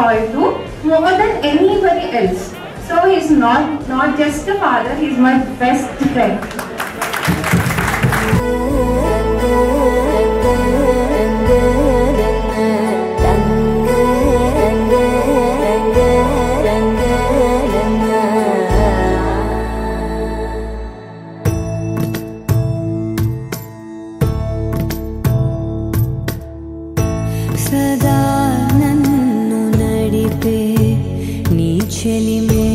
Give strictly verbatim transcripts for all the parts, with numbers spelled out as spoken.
loyal to more than anybody else. So he's not not just a father, he's my best friend. सदा नन्नु नडिपे नी चलिमे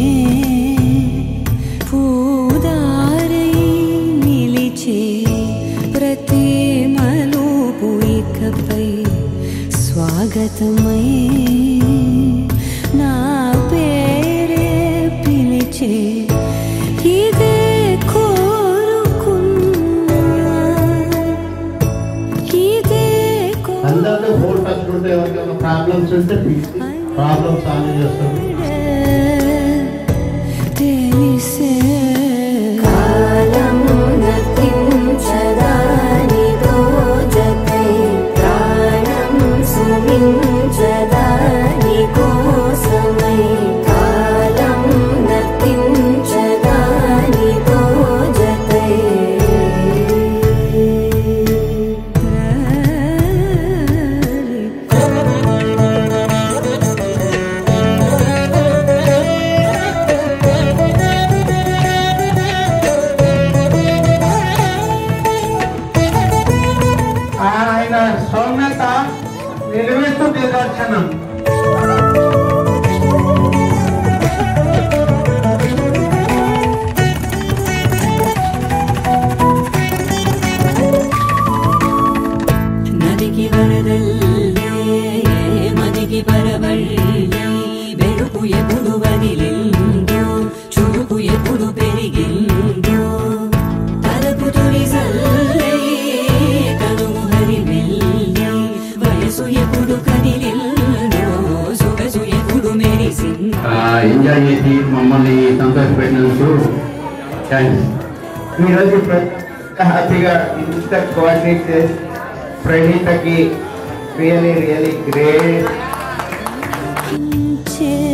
पूदारै निलिचे प्रति मलूपु इकपै स्वागतमै ना पेरे पिलिचे इदे कोरुकुन्ना इदे అందరూ ఫోన్ పట్టుకుంటే ఎవరికైనా ప్రాబ్లమ్స్ ఉంటే ప్రాబ్లమ్ సాల్వ్ చేస్తారు. ఆయన సౌమ్యత నిలువెత్తు నిదర్శనం. నదికి వరదల్లే మదికి పరవళ్ళే వెలుపు ఎప్పుడు వదిలిందో చురుకు ఎప్పుడు పెరిగిందో తలపు తొలి సల్లే కనుము హరివెల్లే వయసు ఎప్పుడు కదిలిందో సొగసు ఎప్పుడు మెరిసిందో. ఎంజాయ్ చేసి మమ్మల్ని సంతోషపెట్టినందుకు థ్యాంక్స్. ఈరోజు హ్యాపీగా ఇంత కోఆర్డినేట్ చేసి ప్రణీతకి రియలీ రియలీ గ్రేట్.